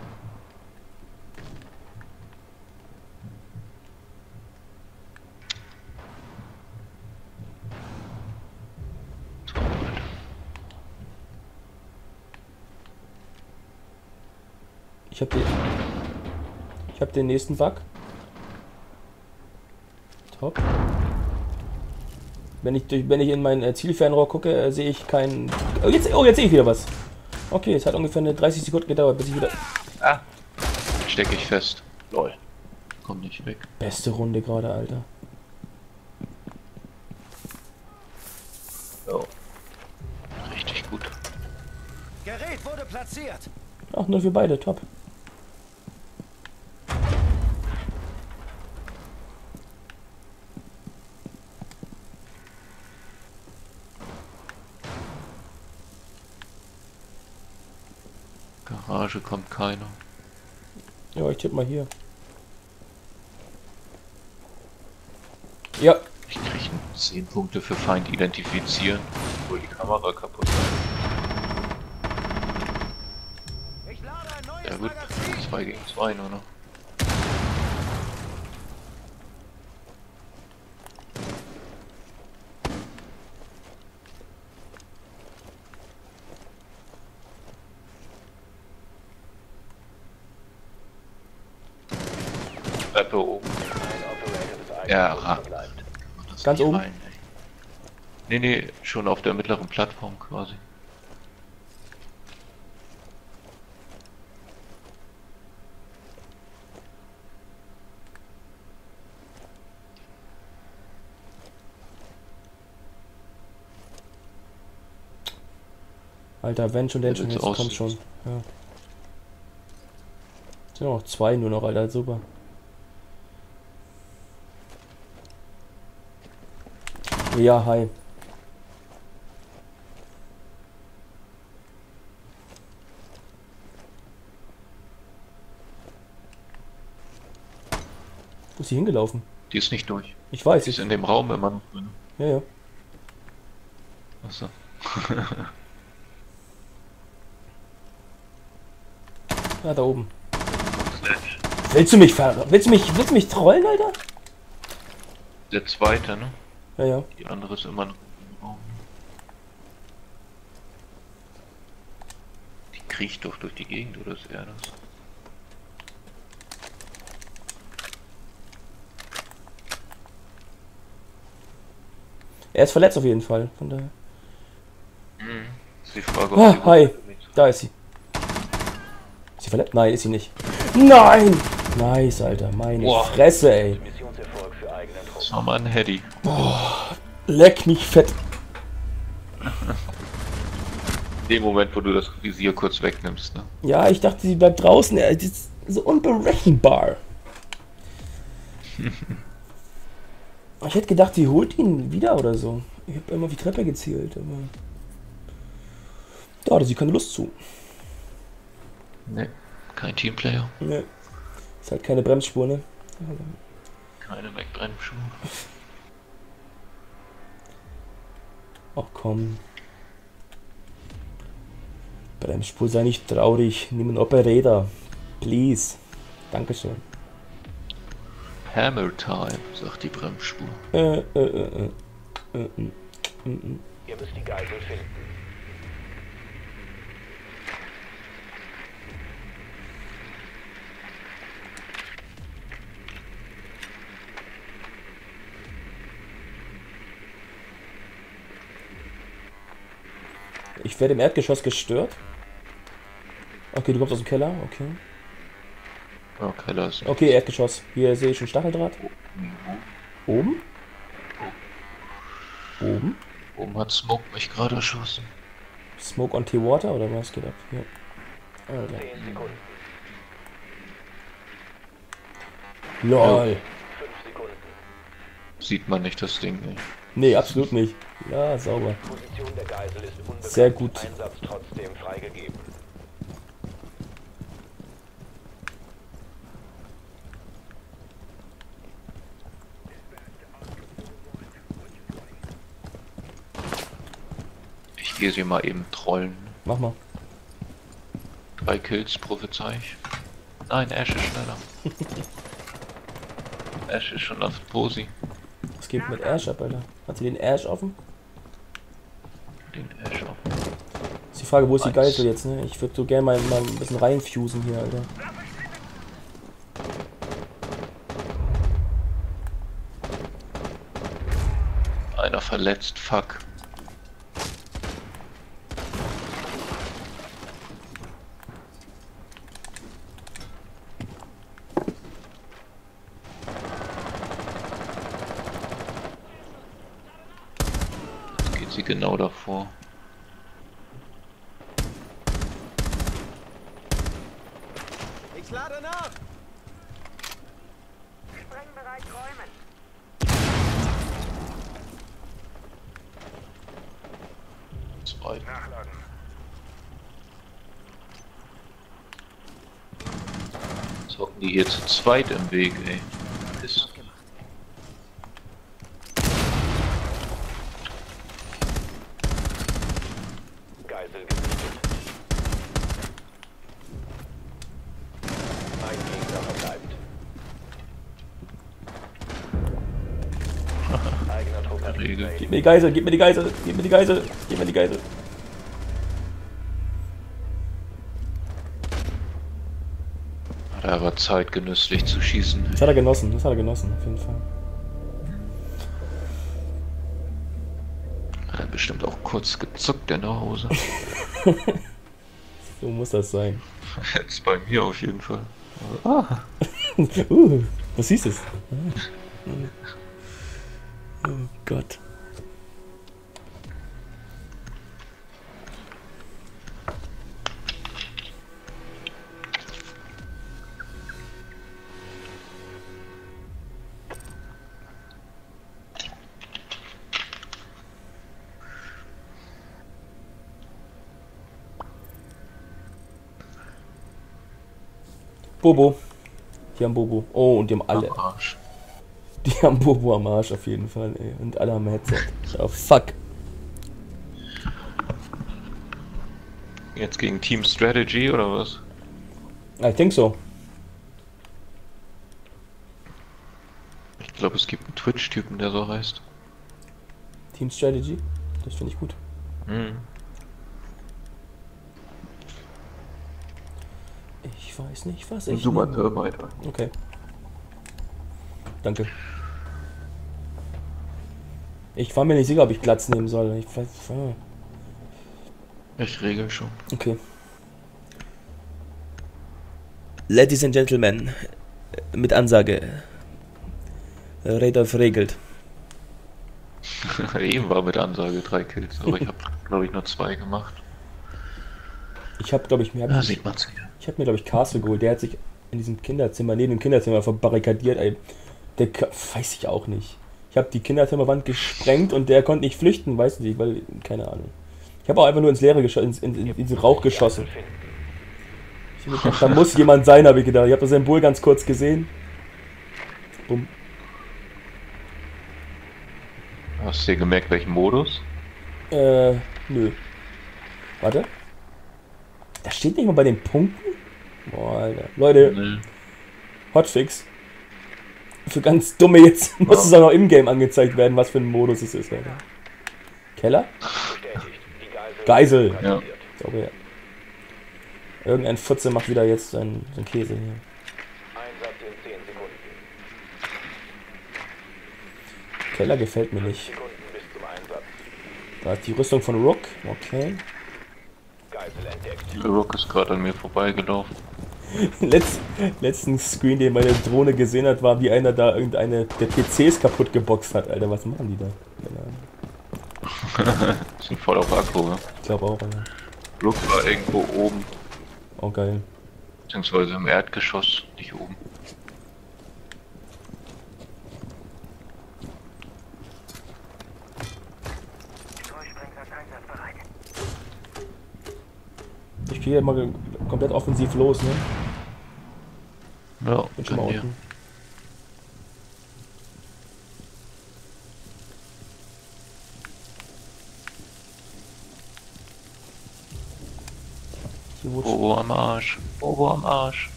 Ich hab den. Ich hab den nächsten Bug. Top. Wenn ich durch, wenn ich in mein äh, Zielfernrohr gucke, äh, sehe ich keinen. Oh jetzt, oh, jetzt sehe ich wieder was. Okay, es hat ungefähr eine dreißig Sekunden gedauert, bis ich wieder. ah. Stecke ich fest. Lol. Komm nicht weg. Beste Runde gerade, Alter. Oh. Richtig gut. Gerät wurde platziert! Ach, nur für beide, top. Garage kommt keiner. Ja, ich tippe mal hier. Ja, Ich krieg zehn Punkte für Feind identifizieren, obwohl die Kamera kaputt ist. Ich lade ein neues Ja gut, Magazin! zwei gegen zwei nur noch. Treppe oben. Ein Operator des Ja, Einsatzes ra- verbleibt. Das Ganz nicht oben? rein, ey. Nee, nee, schon auf der mittleren Plattform quasi. Alter, wenn schon, denn Der schon, wird jetzt so kommt schon. aussehen. Ja. Sind noch zwei nur noch, Alter, super. Ja, hi. Wo ist sie hingelaufen? Die ist nicht durch. Ich weiß, Die ist ich. in dem Raum immer noch drin. Ja, ja. Achso. Ja, da oben. Willst du mich ver... Willst du mich... Willst du mich trollen, Alter? Der zweite, ne? Ja, ja. Die andere ist immer noch im Raum. Die kriecht doch durch die Gegend, oder ist er das? Er ist verletzt auf jeden Fall. Von daher. Mhm. Ist die Frage, ob Ah, die hi. Da ist sie. Ist sie verletzt? Nein, ist sie nicht. Nein! Nice, Alter. Meine Boah. Fresse, ey. Missionserfolg für eigenen Trupp. Das war mal ein Heady. Leck mich fett. In dem Moment, wo du das Visier kurz wegnimmst, ne? Ja, ich dachte, sie bleibt draußen. Er ist so unberechenbar. Ich hätte gedacht, sie holt ihn wieder oder so. Ich habe immer auf die Treppe gezielt, aber... Da hatte sie keine Lust zu. Ne, kein Teamplayer. Ne. Ist halt keine Bremsspur, ne? Keine Wegbremsschuhe. Ach komm. Bremsspur, sei nicht traurig. Nimm einen Operator. Please. Dankeschön. Hammer Time, sagt die Bremsspur. Äh, äh, äh, äh. äh, äh, äh, äh. Ihr müsst die Geisel finden. Ich werde im Erdgeschoss gestört. Okay, du kommst aus dem Keller, okay. Oh, Keller ist. Okay, Erdgeschoss. Hier sehe ich schon Stacheldraht. Oben? Oben? Oben hat Smoke mich gerade erschossen. Smoke on T-Water oder was geht ab? Hier. Alter. zehn Sekunden. LOL. fünf Sekunden. Sieht man nicht das Ding nicht. Nee, absolut nicht. Ja, sauber. Position der Geisel ist unbekannt. Sehr gut. Einsatz trotzdem freigegeben. Ich gehe sie mal eben trollen. Mach mal. Drei Kills, prophezei ich. Nein, Ash ist schneller. Ash ist schon auf Posi. Was geht mit Ash ab, Alter? Hat sie den Ash offen? Den Ash auf. Ist die Frage, wo ist die Eins. Geisel jetzt, ne? Ich würde so gerne mal, mal ein bisschen reinfusen hier, Alter. Einer verletzt, fuck. Jetzt geht sie genau davor. Ich lade nach. Sprengbereit räumen. Zwei. Nachladen. Jetzt hocken die hier zu zweit im Weg, ey. Ist Geisel gesichtet. Ein Gegner verbleibt. Eigener Trupp Regel. Gib mir die Geisel, gib mir die Geisel, gib mir die Geisel, gib mir die Geisel. Hat er aber Zeit, genüsslich zu schießen. Das hat er genossen, das hat er genossen, auf jeden Fall. Hat er bestimmt auch kurz gezuckt in der Hose. So muss das sein. Jetzt bei mir auf jeden Fall. uh, was hieß es? Oh Gott. Bobo. Die haben Bobo. Oh, und die haben alle. Am Arsch. Die haben Bobo am Arsch auf jeden Fall, ey. Und alle haben Headset. Oh, fuck. Jetzt gegen Team Strategy oder was? I think so. Ich glaube, es gibt einen Twitch-Typen, der so heißt. Team Strategy. Das finde ich gut. Hm. Ich weiß nicht, was ich Super nehme. weiter. Okay. Danke. Ich war mir nicht sicher, ob ich Glatz nehmen soll. Ich weiß. Ah. Ich regel schon. Okay. Ladies and Gentlemen, mit Ansage. Radolf regelt. Eben war mit Ansage drei Kills, aber ich habe, glaube ich, nur zwei gemacht. Ich habe, glaube ich, mir hab Da ich, sieht man's wieder. ich habe mir, glaube ich, Castle geholt. Der hat sich in diesem Kinderzimmer, neben dem Kinderzimmer verbarrikadiert. Ey. Der Ka- weiß ich auch nicht. Ich habe die Kinderzimmerwand gesprengt und der konnte nicht flüchten, weiß nicht, weil, keine Ahnung. Ich habe auch einfach nur ins Leere geschossen, ins, in, in, in diesen Rauch geschossen. Ich hab gedacht, da muss jemand sein, habe ich gedacht. Ich habe das Symbol ganz kurz gesehen. Bumm. Hast du dir gemerkt, welchen Modus? Äh, nö. Warte. Da steht nicht mal bei den Punkten? Boah, Alter. Leute, Nee. Hotfix. Für ganz dumme jetzt muss es auch noch im Game angezeigt werden, was für ein Modus es ist, Alter. Keller? bestätigt. Die Geisel. Geisel. Ja. lokalisiert. Sauber, ja. Irgendein Futze macht wieder jetzt seinen, seinen Käse hier. Einsatz in zehn Sekunden. Keller gefällt mir nicht. Sekunden bis zum Einsatz. Da ist die Rüstung von Rook. Okay. Geisel entdeckt. Der Rook ist gerade an mir vorbeigelaufen. Letz, letzten Screen, den meine Drohne gesehen hat, war, wie einer da irgendeine der P Cs kaputt geboxt hat. Alter, was machen die da? Keine Ahnung. Sind voll auf Akku, ne? Ich glaube auch, Alter. Rook war irgendwo oben, Oh, geil. beziehungsweise im Erdgeschoss, nicht oben. Ich gehe mal komplett offensiv los, ne? Ja, Bin schon mal bei mir. unten. Hier wurde- Bobo am Arsch. Bobo am Arsch.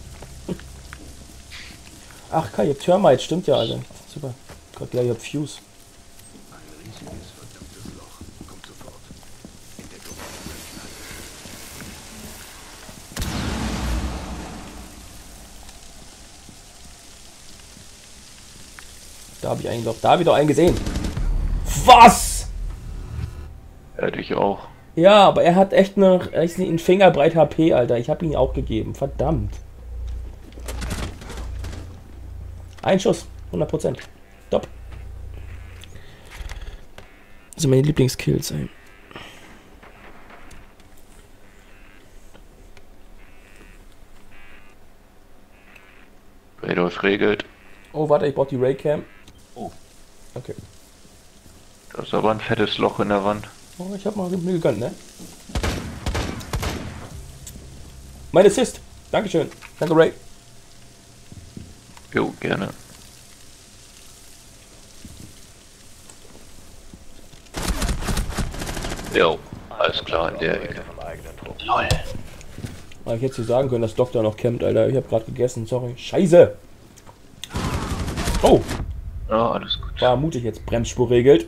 Ach, Kai, ihr habt Termite, stimmt ja, Alter. Super. Gott, ja, ihr habt Fuse. Da habe ich eigentlich doch, da habe ich doch einen gesehen. Was? Hätte ich auch. Ja, aber er hat echt noch echt einen Fingerbreit H P, Alter. Ich habe ihn auch gegeben. Verdammt. Ein Schuss. hundert Prozent. Top. Das sind meine Lieblingskills, ey. Radolf regelt. Oh, warte, ich brauche die Raycam. Oh. Okay. Da ist aber ein fettes Loch in der Wand. Oh, ich hab mal mir gegönnt, ne? Mein Assist. Dankeschön. Danke, Ray. Jo, gerne. Jo, alles klar in der Ecke. Vom eigenen Trupp. Lol. Aber ich hätte dir sagen können, dass Doktor noch campt, Alter. Ich habe gerade gegessen, sorry. Scheiße. Oh, Ja, alles gut. war mutig jetzt. Bremsspur regelt.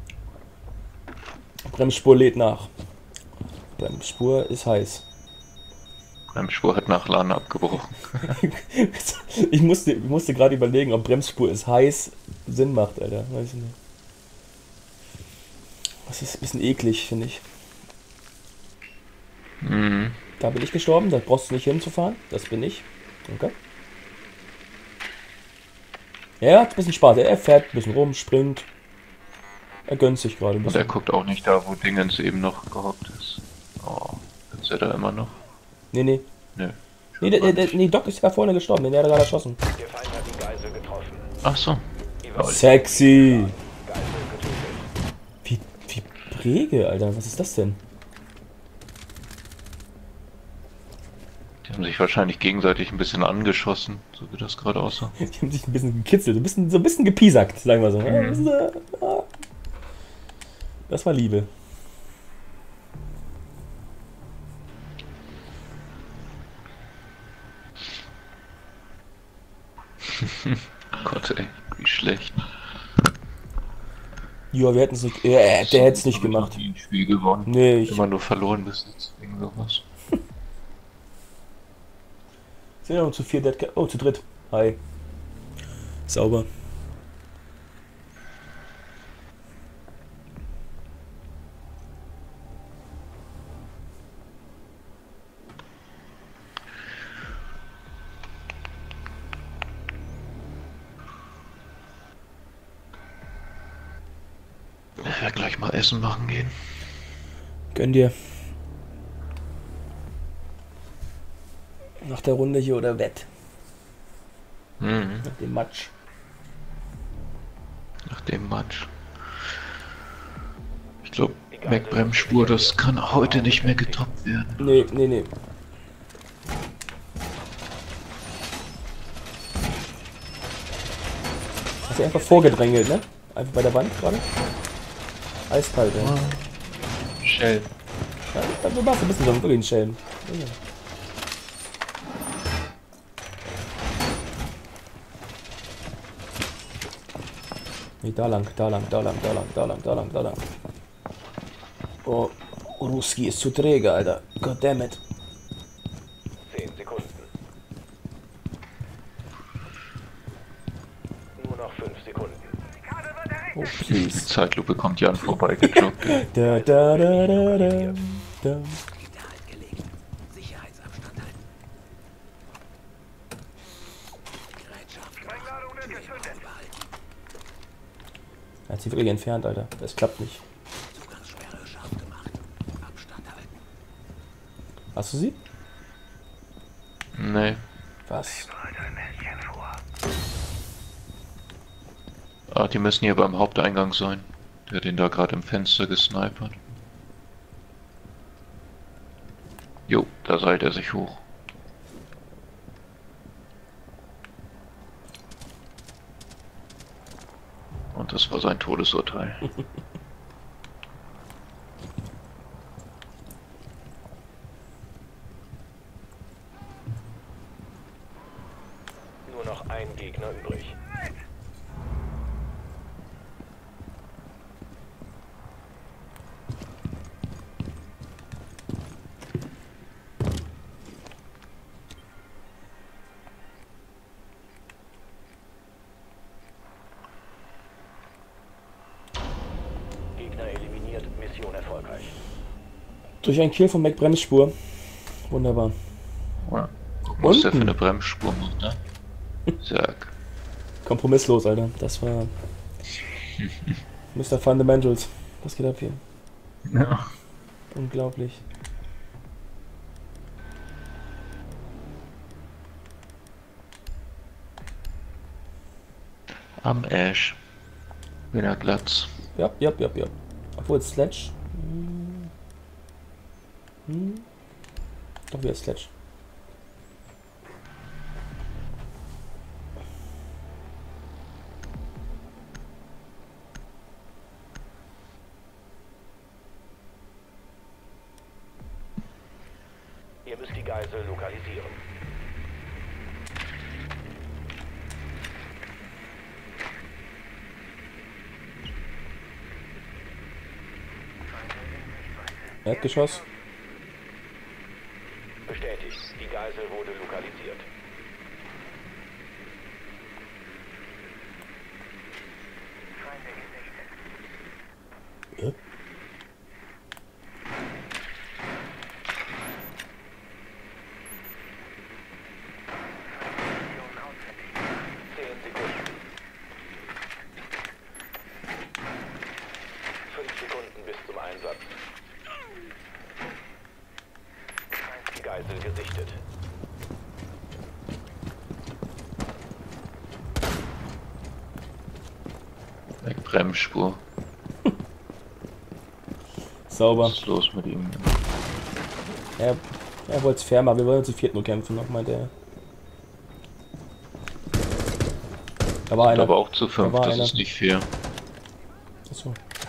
Bremsspur lädt nach. Bremsspur ist heiß. Bremsspur hat nach LAN abgebrochen. ich musste, ich musste gerade überlegen, ob Bremsspur ist heiß Sinn macht, Alter. Weiß ich nicht. Das ist ein bisschen eklig, finde ich. Mhm. Da bin ich gestorben, da brauchst du nicht hinzufahren. Das bin ich. Okay. Ja, er hat ein bisschen Spaß. Er fährt ein bisschen rum, springt. Er gönnt sich gerade ein Und er bisschen. guckt auch nicht da, wo Dingens eben noch gehockt ist. Oh, ist er da immer noch? Nee, nee. Nö. Nee, der, der, der, nee, Doc ist da vorne gestorben. Den hat er gerade erschossen. Der Feind hat die Geisel getroffen. Ach so. Evaluiert Sexy. Geisel getötet. Wie, wie Präge, Alter. Was ist das denn? Die haben sich wahrscheinlich gegenseitig ein bisschen angeschossen, so wie das gerade aussah. Die haben sich ein bisschen gekitzelt. So ein bisschen, so ein bisschen gepiesackt, sagen wir so. Ja, das ist, äh, ah. Das war Liebe. Gott ey, wie schlecht. Ja, wir hätten es nicht. Äh, der hätte es nicht gemacht. Nie ein Spiel gewonnen. Nee, ich. Immer nur verloren bis jetzt wegen sowas. Sind ja noch zu vier Dead Ca- Oh, zu dritt. Hi. Sauber. Ich werde gleich mal Essen machen gehen. Gönn dir. Nach der Runde hier oder Wett. Mhm. Nach dem Match. Nach dem Match. Ich glaube, MacBrem-Spur, das kann heute nicht mehr getoppt werden. Nee, nee, nee. Hast du einfach vorgedrängelt, ne? Einfach bei der Wand gerade. Eiskalt, ey. Shell. Ja, du machst ein bisschen so ein wirklich ein Schelm. Ja. Nee, da lang, da lang, da lang, da lang, da lang, da lang, da lang. Oh, Ruski ist zu träge, Alter. Goddammit. Zehn Sekunden. Nur noch fünf Sekunden. Oh, Die please. Zeitlupe kommt Jan vorbei gejoggt. Da, da, da, da, da, da. Er hat sie wirklich entfernt, Alter. Das klappt nicht. Hast du sie? Nee. Was? Ah, die müssen hier beim Haupteingang sein. Der hat den da gerade im Fenster gesnipert. Jo, da seilt er sich hoch. Und das war sein Todesurteil. Nur noch ein Gegner übrig. Gegner eliminiert, Mission erfolgreich. Durch einen Kill von Mac Bremsspur. Wunderbar. Ja. Gucken, was der für Unten. eine Bremsspur macht, ne? Zack. Kompromisslos, Alter. Das war Mister Fundamentals. Was geht ab hier? Ja. Unglaublich. Am Ash. Wieder Glatz. Ja, ja, ja, ja. Obwohl Sledge. Hm. Hm. Doch wieder Sledge. Ihr müsst die Geisel lokalisieren. Erdgeschoss. Bestätigt, die Geisel wurde lokalisiert. Ja. Zehn Sekunden. Fünf Sekunden bis zum Einsatz. Die Geisel gesichtet. Weg Bremsspur. Sauber. Was ist los mit ihm? Er, er wollte es fair machen. Wir wollen zu viert nur kämpfen, noch meinte er. Da war einer. Aber auch zu fünf, Da war das einer. ist nicht fair. Achso.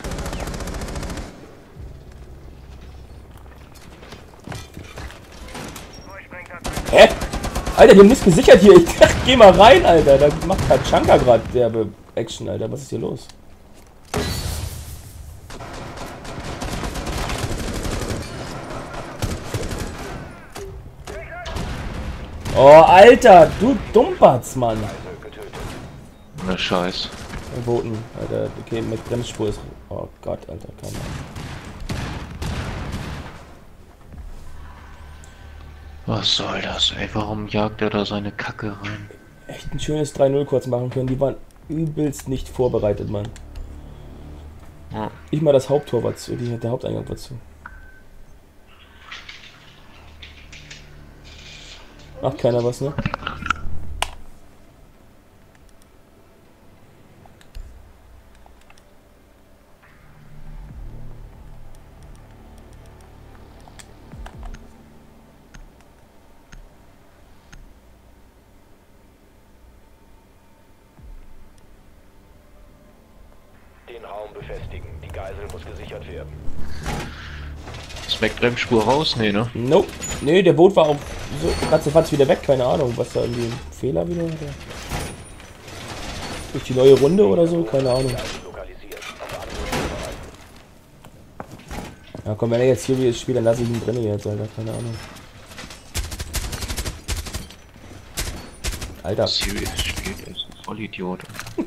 Hä? Alter, die haben nichts gesichert hier. Ich dachte, geh mal rein, Alter. Da macht Kachanka gerade derbe Action, Alter. Was ist hier los? Oh, Alter, du Dummbatz, Mann. Ne Scheiß. Verboten, Alter. Okay, mit Bremsspur ist. Oh Gott, Alter, keine Ahnung. Was soll das, ey? Warum jagt er da seine Kacke rein? Echt ein schönes drei null kurz machen können. Die waren übelst nicht vorbereitet, Mann. Ja. Ich mal das Haupttor war zu, die, der Haupteingang war zu. Macht keiner was, ne? Den Raum befestigen. Die Geisel muss gesichert werden. Ist Mac Bremsspur raus? Nee, ne? Nope. Nee, der Boot war auch so ratzefatz wieder weg. Keine Ahnung, was da irgendwie ein Fehler wieder hatte. Durch die neue Runde oder so? Keine Ahnung. Geisel lokalisiert. Auf Angriff vorbereiten. Ja komm, wenn er jetzt hier wieder spielt, dann lasse ich ihn drin jetzt, Alter. Keine Ahnung. Alter, Serious spielt, er ist ein Vollidiot.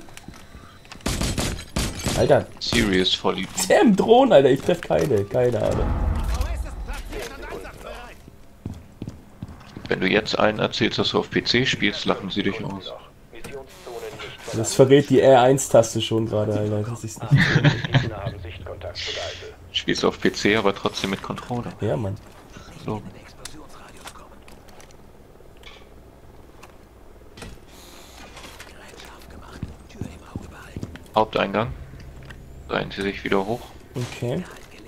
Alter. Serious Vollidiot. Der im Drohnen, Alter. Ich treffe keine. Keine Ahnung. Wenn du jetzt einen erzählst, dass du auf P C spielst, lachen sie dich aus. Missionszone nicht Das verrät die R eins Taste schon gerade, Alter. Das ist nicht Die Gegner haben Sichtkontakt zur Geisel. Spielst auf P C, aber trotzdem mit Controller. ja, Mann. So. Haupteingang. Seien Sie sich wieder hoch. Okay.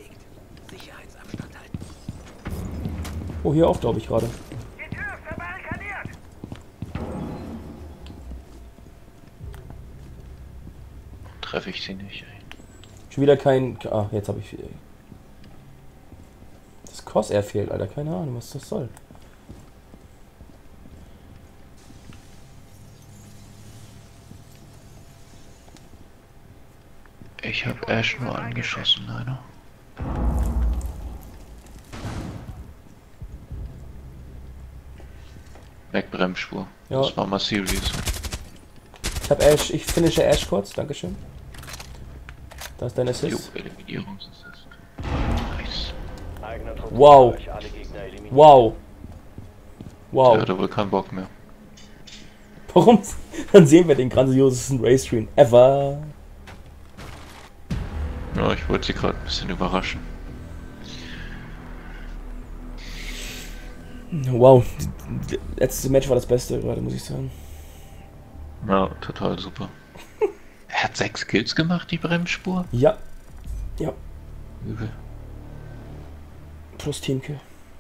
Oh, hier auch, glaube ich, gerade. Die Tür ist verbarrikadiert! Treffe ich sie nicht, ey. Schon wieder kein... Ah, jetzt habe ich... Das Crossair fehlt, Alter. Keine Ahnung, was das soll. Ich habe Ash nur angeschossen, leider. Wegbremsspur. Ja. Das war mal serious. Ich habe Ash... Ich finische Ash kurz. Dankeschön. Da ist dein Jo, Assist. Eliminierungsassist. Nice. Eigener Trupp Wow. durch alle Gegner eliminiert. Wow. Wow. Der hatte wohl keinen Bock mehr. Warum? Dann sehen wir den grandiosesten Race-Screen ever. Ja, ich wollte sie gerade ein bisschen überraschen. Wow. Das letzte Match war das Beste gerade, muss ich sagen. Ja, total super. Er hat sechs Kills gemacht, die Bremsspur? Ja. Ja. Übel. Plus Teamkill.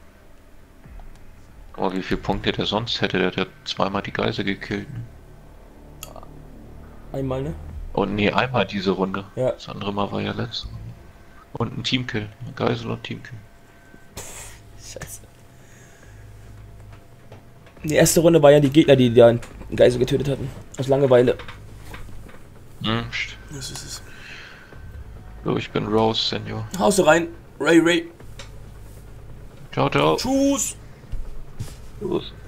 Oh, wie viele Punkte der sonst hätte, der hat ja zweimal die Geisel gekillt. Ne? Einmal, ne? Und nee, einmal diese Runde. Ja. Das andere Mal war ja letzte Runde. Und ein Teamkill. Ein Geisel und Teamkill. Scheiße. Die erste Runde war ja die Gegner, die da einen Geisel getötet hatten. Aus Langeweile. Hm, st- Das ist es. so, ich bin Rose, Senior. Haust du rein. Ray, Ray. Ciao, ciao. Tschüss. Los.